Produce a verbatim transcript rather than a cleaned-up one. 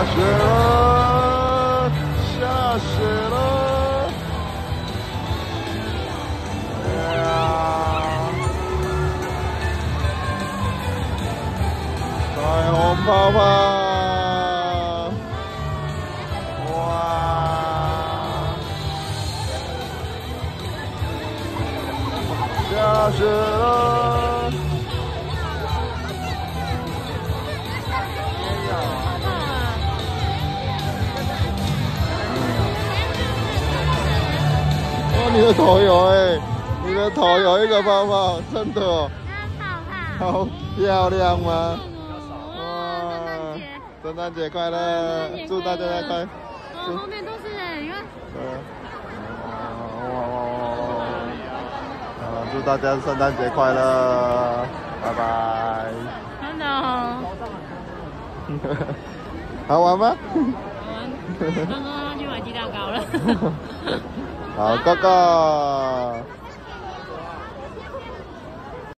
雪了，下雪了！哎呀，彩虹泡泡，哇！下雪了！ 你的头有哎、欸，你的头有一个泡泡，真的哦，好漂亮吗？哇，圣诞节快乐！祝大家快乐！ 哦，后面都是哎，你看。 对。哇哇哇哇！啊，祝大家圣诞节快乐！拜拜。 真的哦。 好玩吗？ 好玩。刚刚他去买鸡蛋糕了。 好，哥哥。